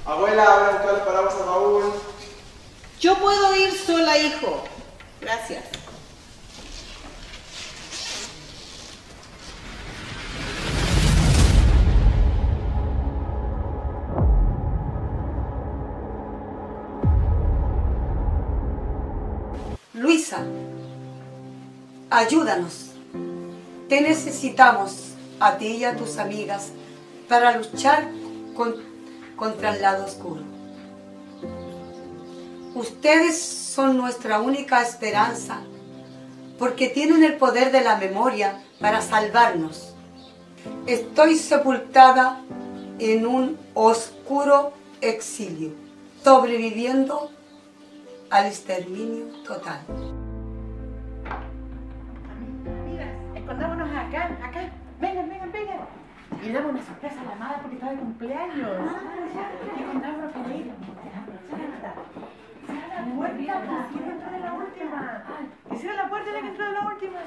Abuela, abre un buscar el paraguas al baúl. Yo puedo ir sola, hijo. Gracias. Luisa, ayúdanos. Te necesitamos a ti y a tus amigas para luchar contra el lado oscuro. Ustedes son nuestra única esperanza porque tienen el poder de la memoria para salvarnos. Estoy sepultada en un oscuro exilio, sobreviviendo al exterminio total. Amigas, escondámonos acá. Vengan. Y le damos una sorpresa a la amada porque está de cumpleaños. Escondámonos por ahí. Cierra la puerta, la que entró de la última.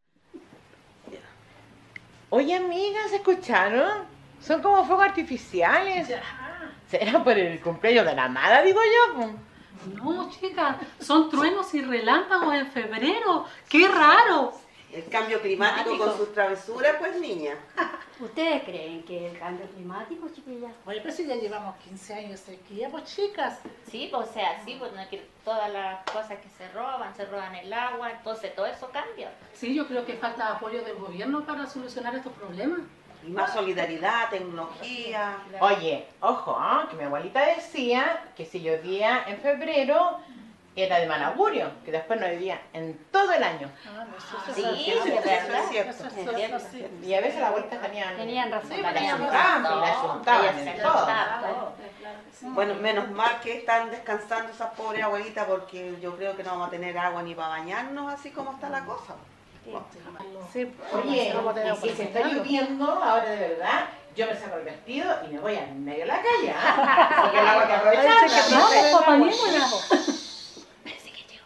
Oye, amigas, ¿escucharon? Son como fuegos artificiales. ¿Será por el cumpleaños de la amada, digo yo? No, chicas, son truenos y relámpagos en febrero. ¡Qué raro! El cambio climático con sus travesuras, pues, niña. ¿Ustedes creen que el cambio climático, chiquillas? Oye, pero si ya llevamos 15 años de sequía, pues chicas. Sí, pues o sea, sí, pues no es que todas las cosas que se roban el agua, entonces todo eso cambia. Sí, yo creo que falta apoyo del gobierno para solucionar estos problemas. Y más solidaridad, tecnología. Oye, ojo, que mi abuelita decía que si llovía en febrero era de mal augurio, que después no llovía en todo el año. Sí, es verdad. Eso es cierto. Y a veces las abuelitas Tenían razón. Sí, tenían razón, y la juntaban en todo. Bueno, menos mal que están descansando esas pobres abuelitas porque yo creo que no vamos a tener agua ni para bañarnos así como está la cosa. Sí, oye, y si se está lloviendo, ahora de verdad, yo me saco el vestido y me voy al medio de la calle, porque el agua que aprovechar. No, pues, papá, ni buena. Parece que llegó.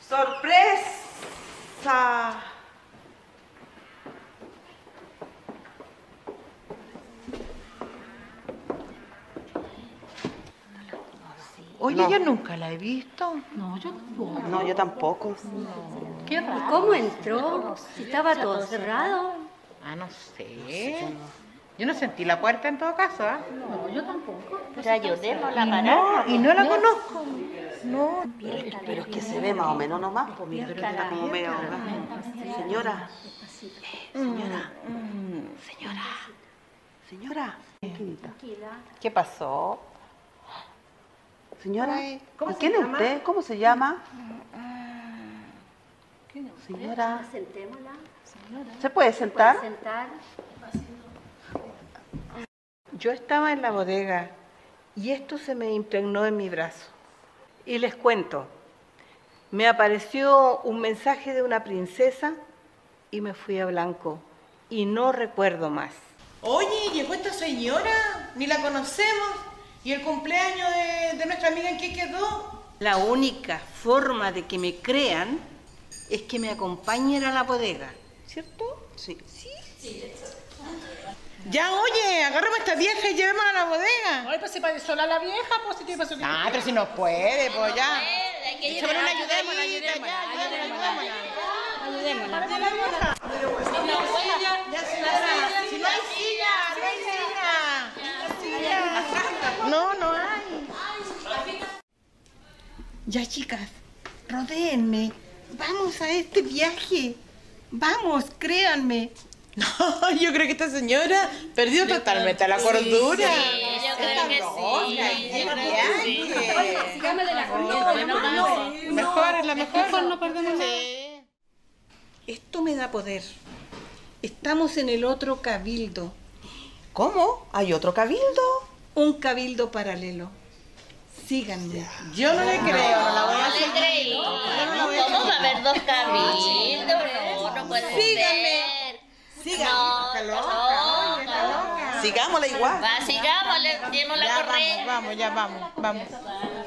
¡Sorpresa! Oye, No. yo nunca la he visto. No, yo tampoco. No, yo tampoco. Qué raro. ¿Cómo entró? Si estaba todo cerrado. No sé. Yo no sentí la puerta en todo caso, No, yo tampoco. Pero ayudémosla a parar. Y no la conozco. No. Pero es que se ve más o menos nomás, pues mira, está como medio ahogada. Señora, señora. Tranquila. ¿Qué pasó? Señora, ¿Cómo ¿y se quién es llama? usted? ¿Cómo se llama? Señora, Sentémosla. ¿se puede sentar? Sentar. Yo estaba en la bodega y esto se me impregnó en mi brazo. Y les cuento, me apareció un mensaje de una princesa y me fui a blanco y no recuerdo más. Oye, llegó esta señora, ni la conocemos. ¿Y el cumpleaños de nuestra amiga en qué quedó? La única forma de que me crean es que me acompañen a la bodega, ¿cierto? Sí. Ya, oye, agarremos a esta vieja y llevémosla a la bodega. Oye, pues si para sola la vieja, pues si tiene para su Pero si no puede, pues ya. Hay que Echémosle una ayudarla, ayudadita, ya, ayudémosla. Ayudémosla. Si no hay silla, no hay. Ya, chicas, rodéenme. Vamos a este viaje. Vamos, créanme. No, yo creo que esta señora perdió totalmente la cordura. Sí, yo creo que sí. Sigamos de la comida. Mejor es la mejor. No perdemos nada. Sí. Esto me da poder. Estamos en el otro cabildo, ¿Cómo? ¿Hay otro cabildo? un cabildo paralelo. Síganme. Yo no le creo, no la voy a No le seguir. creí. ¿Cómo va a haber dos cabildos? No puede Síganme. ser. No, está loca. Está loca. Sigámosla igual. Va, sigámosle, dimos la corriente. Vamos.